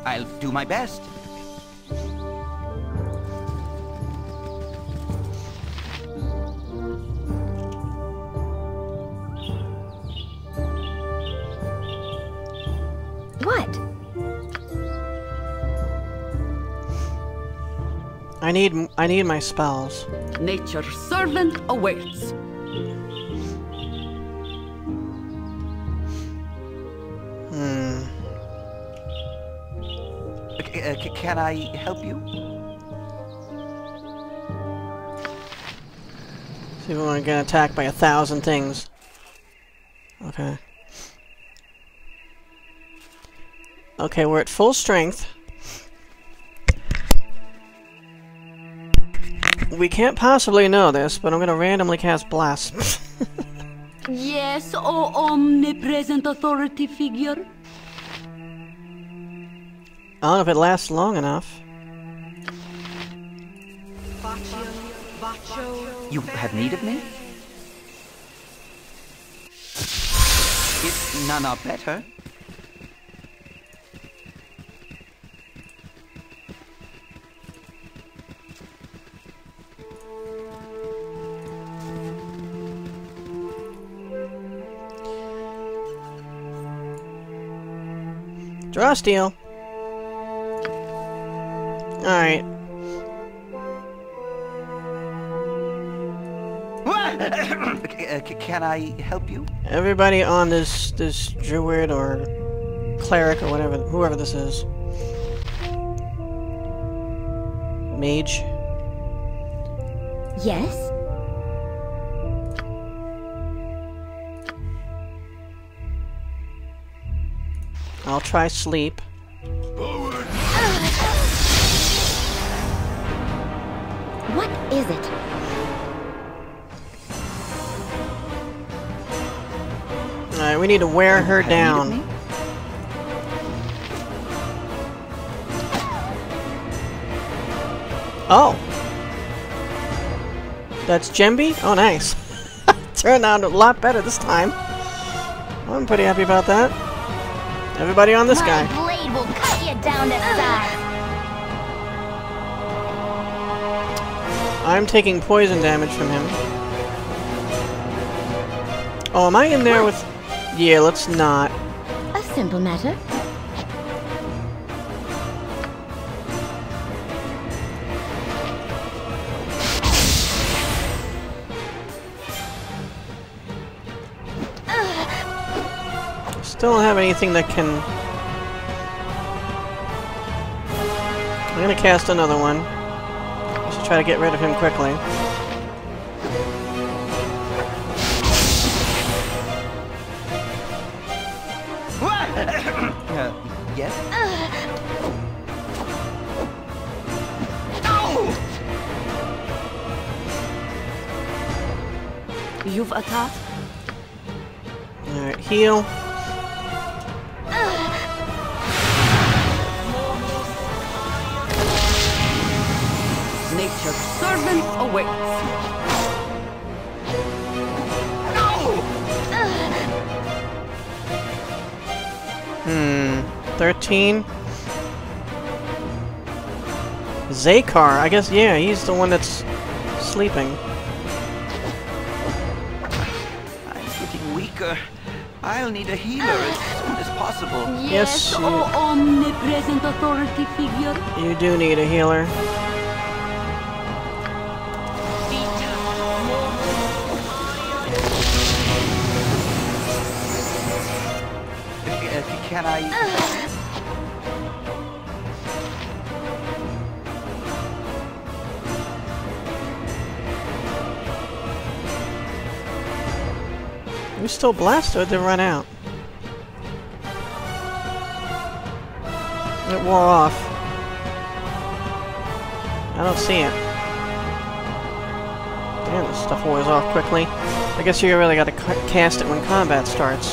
I'll do my best. What? I need my spells. Nature's servant awaits. Can I help you? See if we want to get attacked by 1,000 things. Okay. Okay, we're at full strength. We can't possibly know this, but I'm gonna randomly cast Blast. Yes, O omnipresent authority figure. I don't know if it lasts long enough. You have need of me? If none are better. Draw steel. Alright. Can I help you? Everybody on this druid or cleric or whatever, whoever this is. Mage. Yes? I'll try sleep. What is it? Alright, we need to wear her down. Oh! That's Jemby? Oh, nice. Turned out a lot better this time. I'm pretty happy about that. Everybody on this guy. My blade will cut you down to size. I'm taking poison damage from him. Oh, am I in there with... Yeah, let's not. A simple matter. Still don't have anything that can... I'm gonna cast another one. I should try to get rid of him quickly. Yes? You've attacked? Alright, heal. Nature's servant awaits. 13. Zakar, I guess, yeah, he's the one that's sleeping. I'm getting weaker. I'll need a healer as soon as possible. Yes, O omnipresent authority figure. you do need a healer. Can I... We still blast or did it run out? It wore off. I don't see it. Damn, this stuff wears off quickly. I guess you really gotta cast it when combat starts.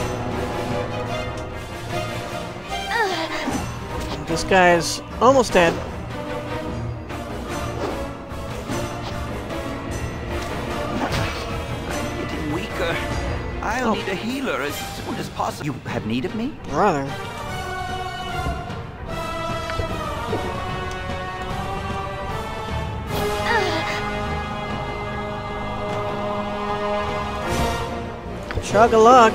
This guy's almost dead. I'm getting weaker. I'll need a healer as soon as possible. You have need of me? Brother. Chug-a-lug.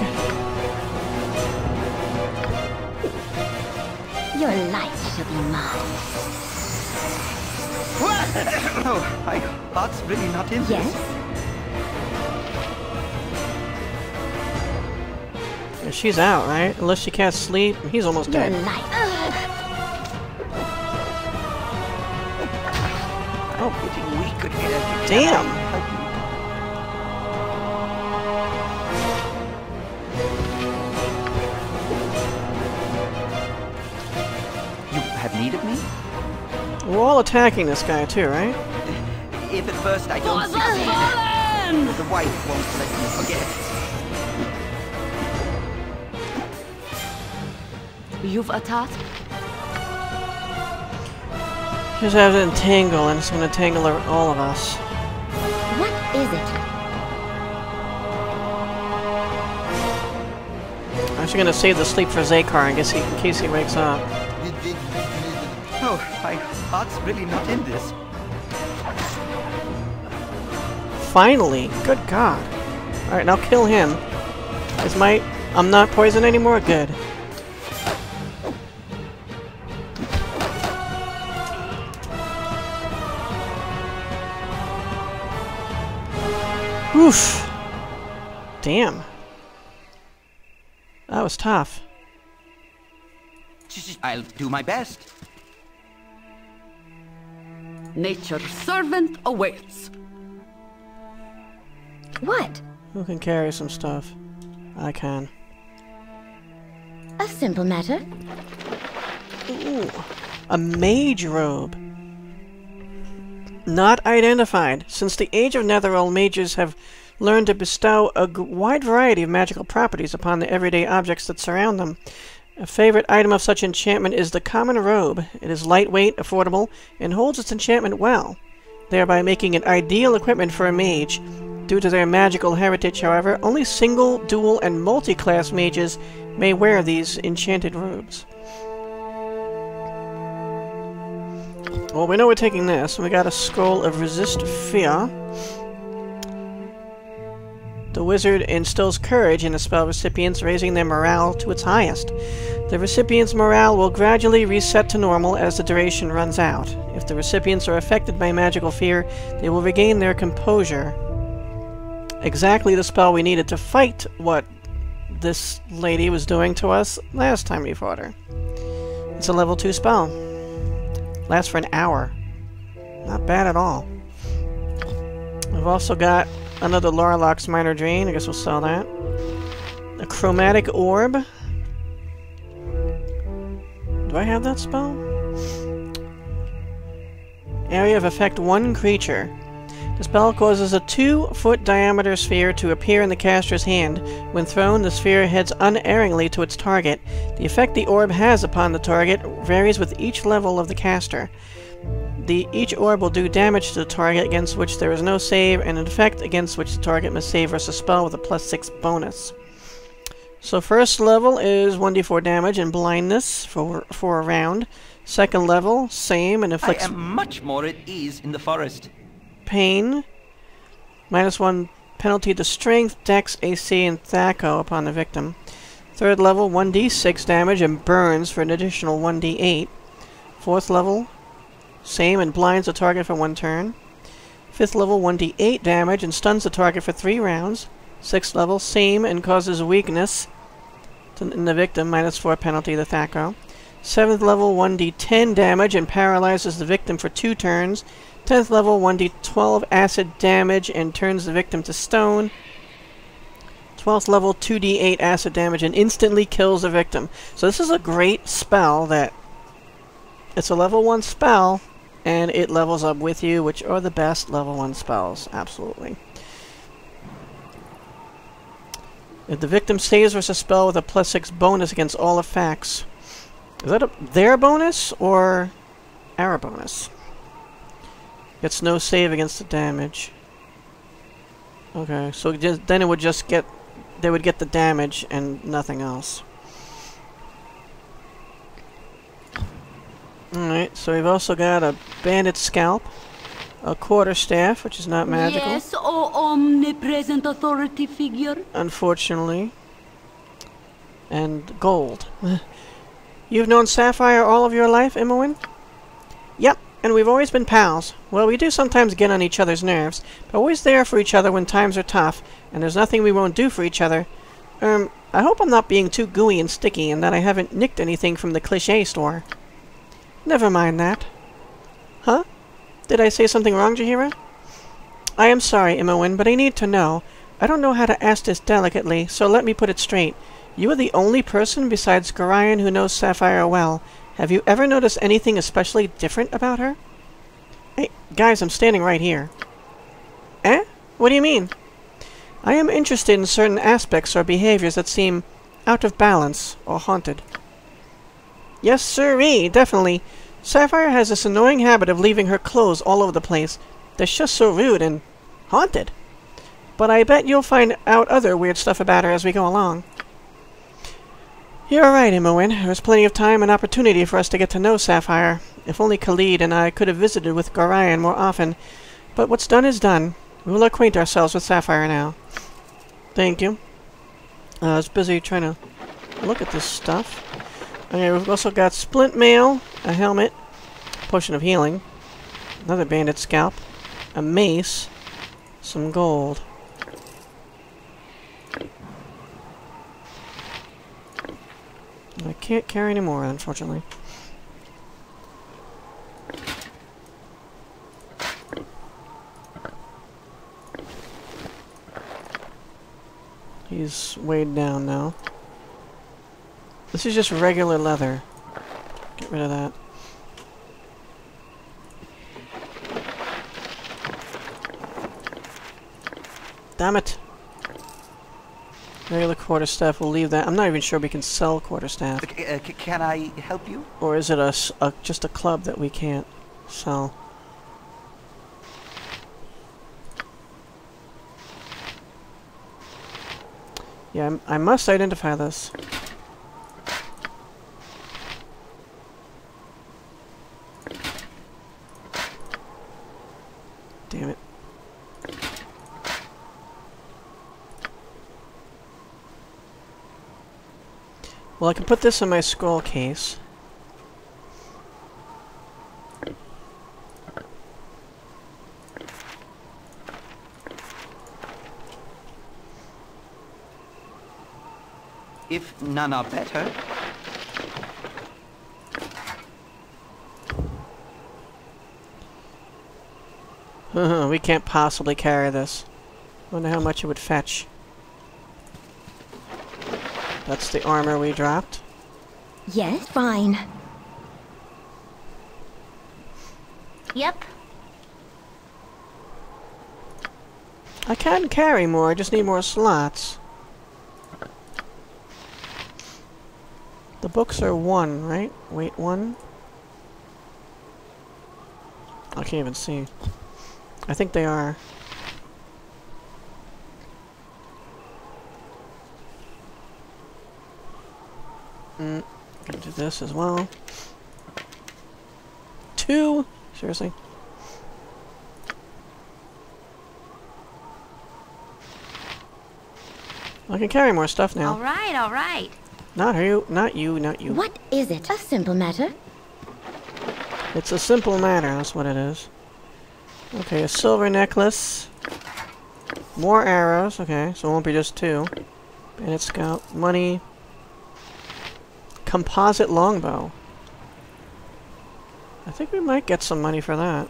Your life shall be mine. Oh, my heart's really not in this. Yes? Yeah, she's out, right? Unless she can't sleep. He's almost Your dead. life. I'm getting weaker here. Damn! You have need of me? We're all attacking this guy too, right? If at first I don't For the succeed, fallen! the wife won't let me forget. You've a task? Just have to entangle, and it's going to tangle all of us. What is it? I'm actually going to save the sleep for Zakar in case he wakes up. Oh, my heart's really not in this. Finally! Good God! Alright, now kill him. I'm not poisoned anymore? Good. Oof! Damn. That was tough. I'll do my best. Nature's servant awaits. What? Who can carry some stuff? I can. A simple matter. Ooh. A mage robe. Not identified. Since the Age of Netherrealm, mages have learned to bestow a wide variety of magical properties upon the everyday objects that surround them. A favorite item of such enchantment is the common robe. It is lightweight, affordable, and holds its enchantment well, thereby making it ideal equipment for a mage. Due to their magical heritage, however, only single, dual, and multi-class mages may wear these enchanted robes. Well, we know we're taking this. We got a Scroll of Resist Fear. The wizard instills courage in the spell recipients, raising their morale to its highest. The recipient's morale will gradually reset to normal as the duration runs out. If the recipients are affected by magical fear, they will regain their composure. Exactly the spell we needed to fight what this lady was doing to us last time we fought her. It's a level 2 spell. Lasts for an hour. Not bad at all. We've also got another Lorlock's Minor Drain. I guess we'll sell that. A Chromatic Orb. Do I have that spell? Area of Effect 1 creature. The spell causes a 2-foot diameter sphere to appear in the caster's hand. When thrown, the sphere heads unerringly to its target. The effect the orb has upon the target varies with each level of the caster. Each orb will do damage to the target against which there is no save, and an effect against which the target must save versus spell with a +6 bonus. So first level is 1d4 damage and blindness for a round. Second level, same, and inflicts... I am much more at ease in the forest. Pain. -1 penalty to strength, dex, AC, and thaco upon the victim. Third level, 1d6 damage and burns for an additional 1d8. Fourth level, same, and blinds the target for 1 turn. Fifth level, 1d8 damage and stuns the target for 3 rounds. Sixth level, same, and causes weakness in the victim, -4 penalty to thaco. Seventh level, 1d10 damage and paralyzes the victim for 2 turns. 10th level, 1d12 acid damage and turns the victim to stone. 12th level, 2d8 acid damage and instantly kills the victim. So this is a great spell that... It's a level 1 spell, and it levels up with you, which are the best level 1 spells. Absolutely. If the victim saves versus spell with a +6 bonus against all effects. Is that their bonus or our bonus? Gets no save against the damage. Okay, so then it would just get... They would get the damage and nothing else. Alright, so we've also got a Bandit Scalp. A quarterstaff, which is not magical. Yes, oh omnipresent authority figure. Unfortunately. And gold. You've known Sapphire all of your life, Imoen? Yep, and we've always been pals. Well, we do sometimes get on each other's nerves, but always there for each other when times are tough, and there's nothing we won't do for each other. I hope I'm not being too gooey and sticky, and that I haven't nicked anything from the cliché store. Never mind that. Huh? Did I say something wrong, Jaheira? I am sorry, Imoen, but I need to know. I don't know how to ask this delicately, so let me put it straight. You are the only person besides Gorion who knows Sapphire well. Have you ever noticed anything especially different about her? Hey, guys, I'm standing right here. Eh? What do you mean? I am interested in certain aspects or behaviors that seem out of balance or haunted. Yes, sirree, definitely. Sapphire has this annoying habit of leaving her clothes all over the place. That's just so rude and haunted. But I bet you'll find out other weird stuff about her as we go along. You're right, Imoen. There's plenty of time and opportunity for us to get to know Sapphire. If only Khalid and I could have visited with Gorion more often. But what's done is done. We will acquaint ourselves with Sapphire now. Thank you. I was busy trying to look at this stuff. Okay, we've also got splint mail, a helmet, potion of healing, another bandit scalp, a mace, some gold. I can't carry any more, unfortunately. He's weighed down now. This is just regular leather. Get rid of that. Damn it! Regular quarterstaff, we'll leave that. I'm not even sure we can sell quarterstaff. Can I help you? Or is it just a club that we can't sell? Yeah, I must identify this. Damn it. Well, I can put this in my scroll case. If none are better. We can't possibly carry this. Wonder how much it would fetch. That's the armor we dropped. Yes, fine. Yep. I can carry more, I just need more slots. The books are 1, right? Wait, 1? I can't even see. I think they are. Gonna do this as well. 2? Seriously? I can carry more stuff now. All right, all right. Not you, not you, not you. What is it? A simple matter. It's a simple matter, that's what it is. Okay, a silver necklace. More arrows, okay, so it won't be just 2. Bandit scout, money. Composite longbow. I think we might get some money for that.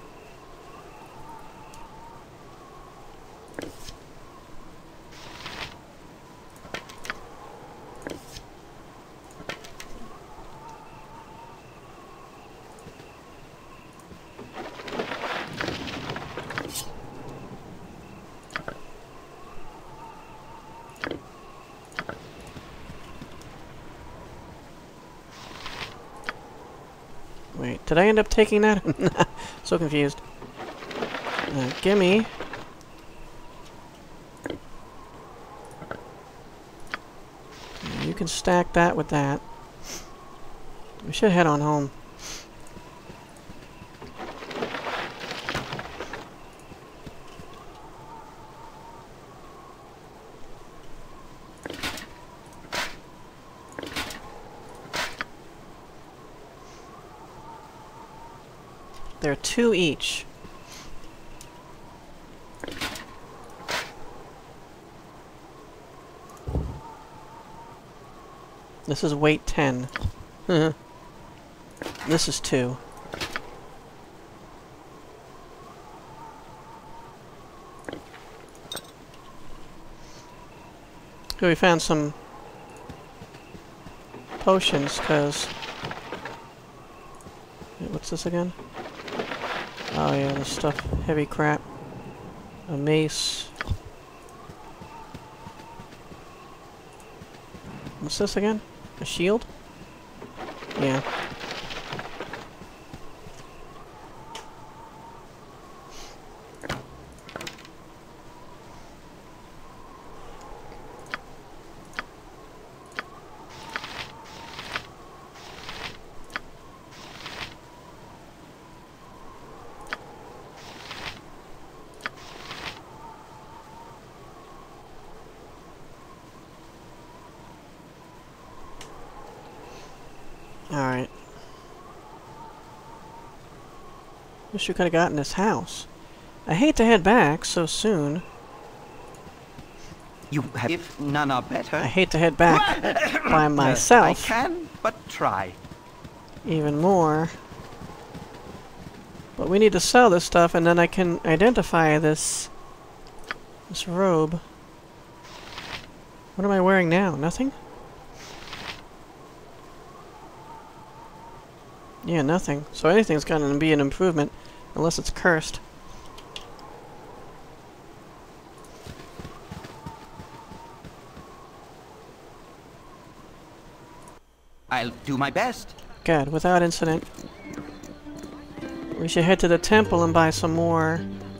Wait, did I end up taking that? So confused. Gimme. You can stack that with that. We should head on home. They're 2 each. This is weight 10. This is 2. Here we found some potions, cause... Wait, what's this again? Oh yeah, this stuff. Heavy crap. A mace. What's this again? A shield? Yeah. Alright. Wish we could have gotten this house. I hate to head back so soon. You have, if none are better. I hate to head back by myself. I can, but try. Even more. But we need to sell this stuff, and then I can identify this robe. What am I wearing now? Nothing? Yeah, nothing. So anything's gonna be an improvement, unless it's cursed. I'll do my best. Good, without incident. We should head to the temple and buy some more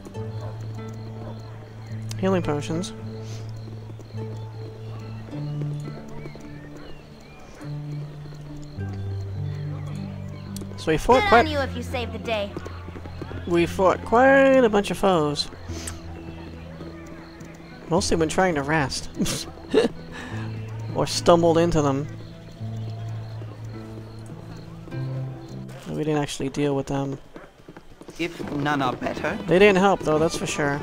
healing potions. So we fought Good on you if you saved the day. We fought quite a bunch of foes. Mostly when trying to rest. Or stumbled into them. We didn't actually deal with them. If none are better. They didn't help though, that's for sure.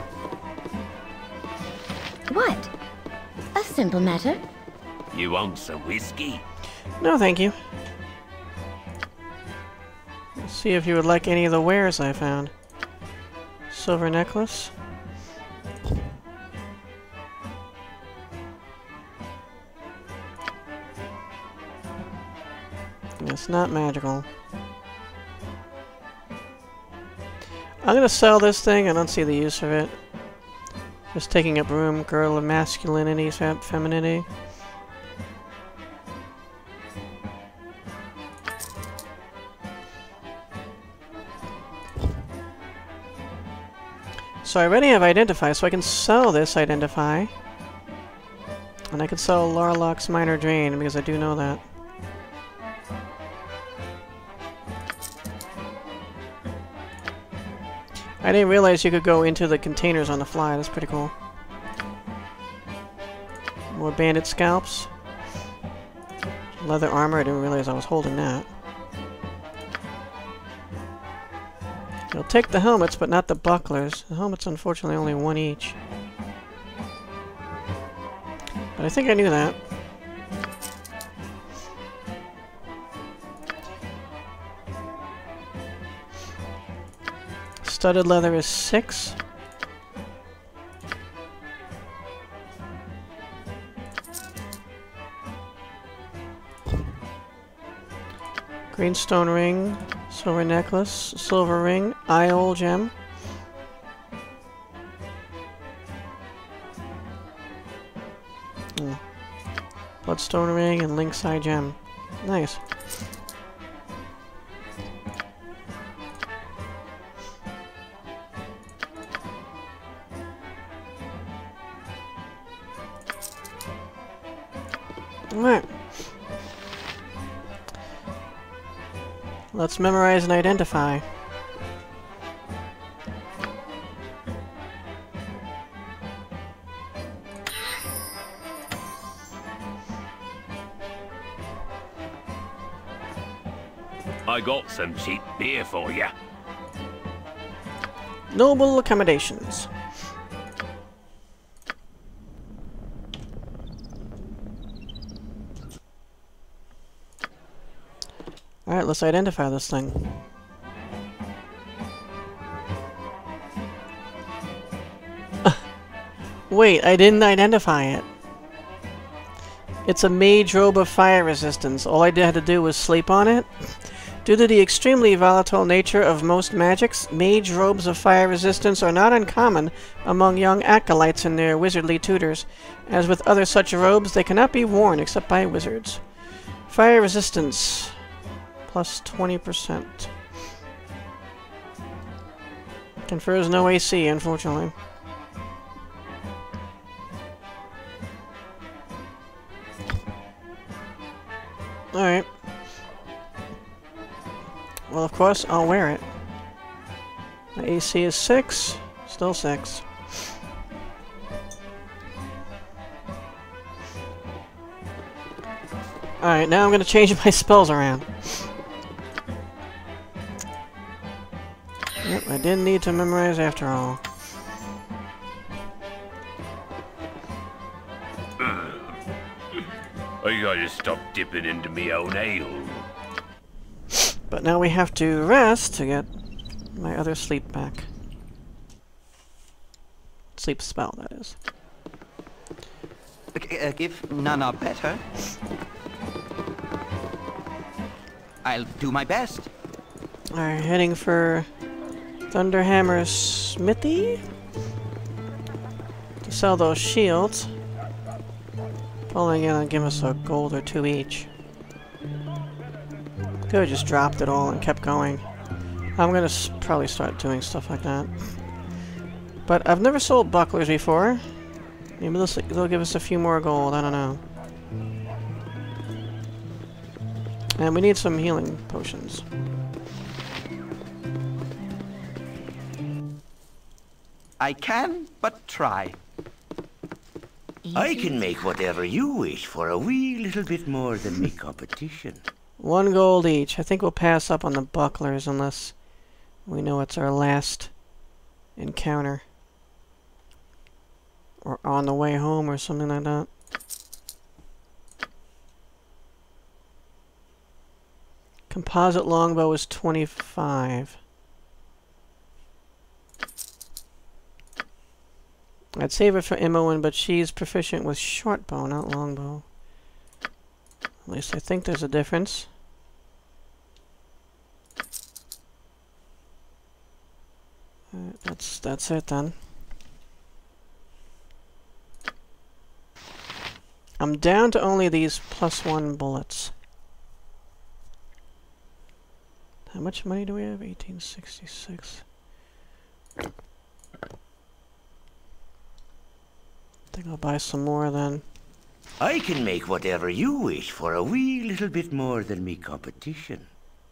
What? A simple matter. You want some whiskey? No, thank you. Let's see if you would like any of the wares I found. Silver necklace. It's not magical. I'm gonna sell this thing. I don't see the use of it. Just taking up room. Girl of masculinity, femininity. So I already have Identify, so I can sell this Identify. And I can sell Larlock's Minor Drain, because I do know that. I didn't realize you could go into the containers on the fly. That's pretty cool. More bandit scalps. Leather armor. I didn't realize I was holding that. I'll take the helmets, but not the bucklers. The helmets, unfortunately, only 1 each. But I think I knew that. Studded leather is 6. Greenstone ring, silver necklace, silver ring, Iol gem. Bloodstone ring and Lynx Eye gem. Nice. Alright. Let's memorize and identify. I got some cheap beer for you. Noble accommodations. Alright, let's identify this thing. Wait, I didn't identify it. It's a mage robe of fire resistance. All I had to do was sleep on it. Due to the extremely volatile nature of most magics, mage robes of fire resistance are not uncommon among young acolytes and their wizardly tutors. As with other such robes, they cannot be worn except by wizards. Fire resistance. Plus 20%. Confers no AC, unfortunately. Alright. Well, of course, I'll wear it. My AC is 6. Still 6. Alright, now I'm going to change my spells around. Yep, I didn't need to memorize after all. I gotta stop dipping into me own ale. But now we have to rest to get my other sleep back. Sleep spell, that is. If none are better, I'll do my best. Alright, heading for Thunderhammer's smithy to sell those shields. Probably gonna give us a gold or 2 each. Could've just dropped it all and kept going. I'm gonna probably start doing stuff like that. But I've never sold bucklers before. Maybe they'll give us a few more gold, I don't know. And we need some healing potions. I can but try. I can make whatever you wish for a wee little bit more than me competition. 1 gold each. I think we'll pass up on the bucklers unless we know it's our last encounter. Or on the way home or something like that. Composite longbow is 25. I'd save it for Imoen, but she's proficient with shortbow, not longbow. At least I think there's a difference. That's it then. I'm down to only these +1 bullets. How much money do we have? 1866. I think I'll buy some more then. I can make whatever you wish for a wee little bit more than me competition.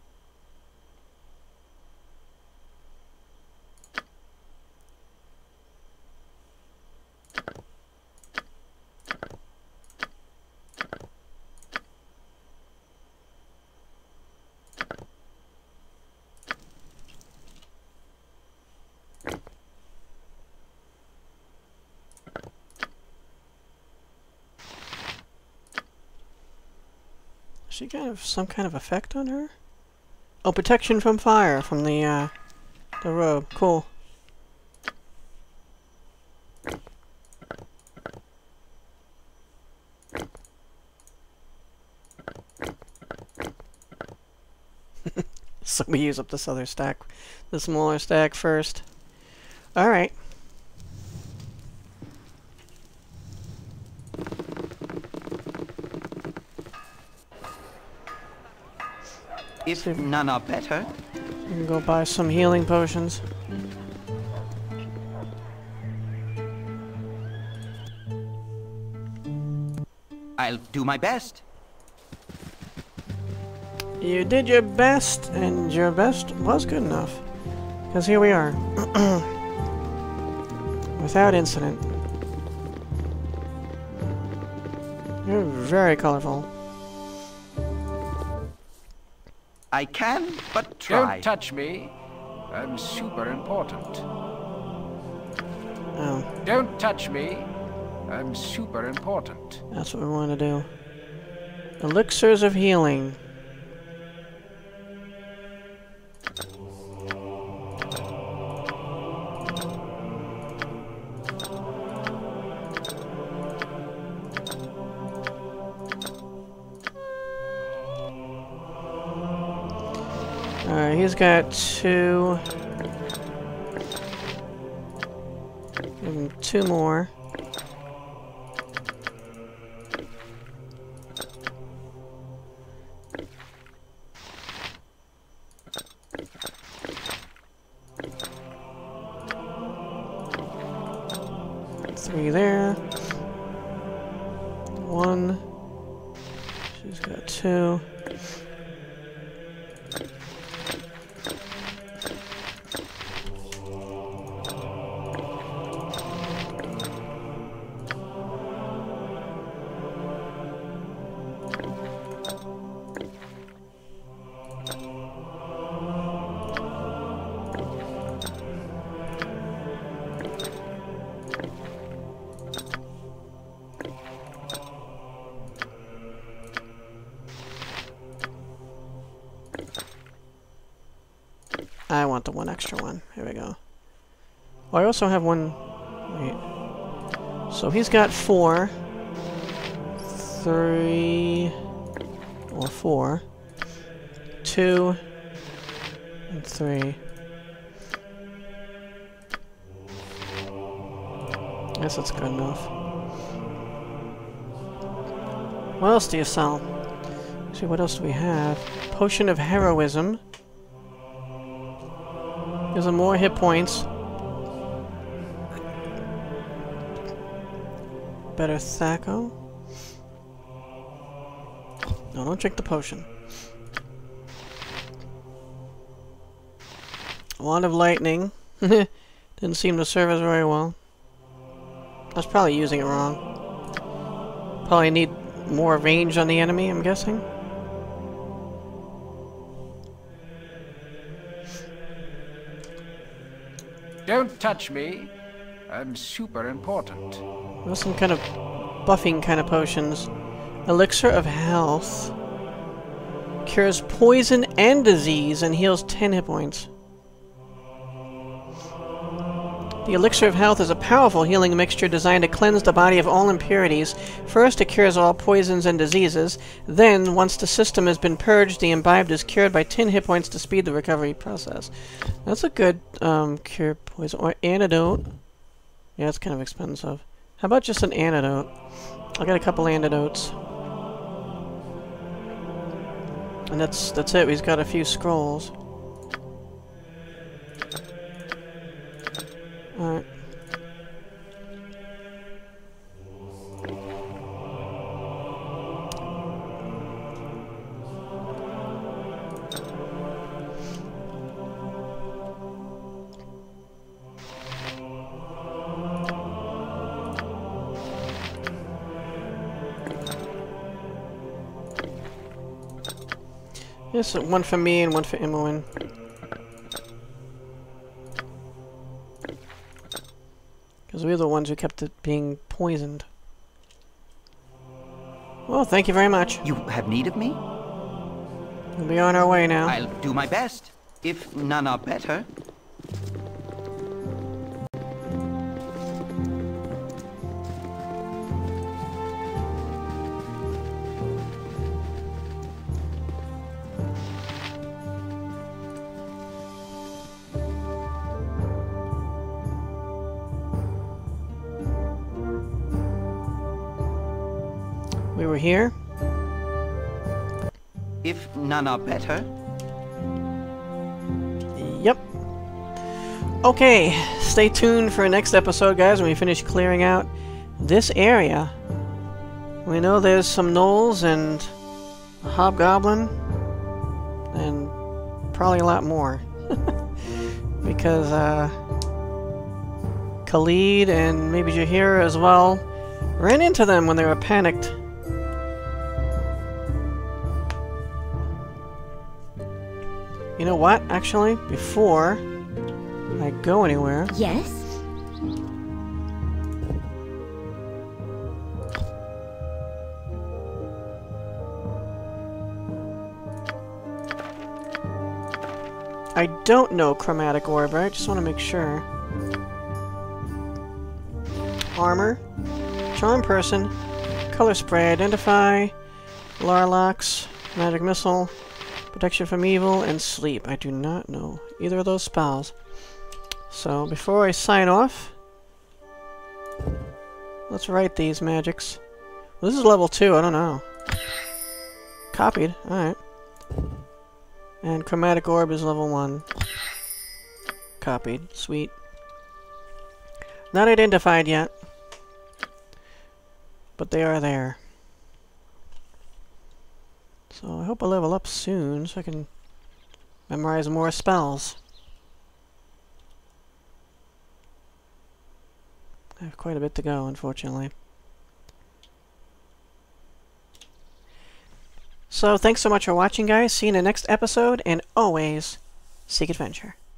She got some kind of effect on her? Oh, protection from fire from the robe. Cool. So we use up this other stack, the smaller stack first. Alright. If none are better, We can go buy some healing potions. I'll do my best. You did your best, and your best was good enough. Because here we are. Without incident. You're very colorful. I can but try. Don't touch me. I'm super important. Oh. Don't touch me. I'm super important. That's what we want to do. Elixirs of healing. Alright, he's got 2. Give him 2 more. Three there. 1. She's got 2. I want the 1 extra one. Here we go. Oh, I also have 1... Wait. So he's got 4. 3... Or 4. 2... And 3. I guess that's good enough. What else do you sell? Let's see, what else do we have? Potion of Heroism. Gives him more hit points. Better Thaco. No, don't drink the potion. Wand of Lightning. Didn't seem to serve us very well. I was probably using it wrong. Probably need more range on the enemy, I'm guessing. Don't touch me. I'm super important. There's some kind of buffing kind of potions. Elixir of Health. Cures poison and disease and heals 10 hit points. The Elixir of Health is a powerful healing mixture designed to cleanse the body of all impurities. First, it cures all poisons and diseases. Then, once the system has been purged, the imbibed is cured by 10 hit points to speed the recovery process. That's a good cure poison. Or antidote. Yeah, it's kind of expensive. How about just an antidote? I'll get a couple antidotes. And that's it. He's got a few scrolls. Alright. Yes, one for me and one for Imoen. Because we're the ones who kept it being poisoned. Well, thank you very much. You have need of me? We'll be on our way now. I'll do my best, if none are better. We were here. If none are better. Yep. Okay, stay tuned for next episode, guys, when we finish clearing out this area. We know there's some gnolls and a hobgoblin, and probably a lot more. Because, Khalid and maybe Jaheira as well ran into them when they were panicked. You know what, actually? Before I go anywhere... Yes? I don't know Chromatic Orb, right? Just want to make sure. Armor. Charm Person. Color Spray. Identify. Larlox. Magic Missile. Protection from Evil. And Sleep. I do not know either of those spells. So, before I sign off, let's write these magics. Well, this is level 2, I don't know. Copied, alright. And Chromatic Orb is level 1. Copied, sweet. Not identified yet. But they are there. So I hope I level up soon so I can memorize more spells. I have quite a bit to go, unfortunately. So, thanks so much for watching, guys. See you in the next episode, and always, seek adventure.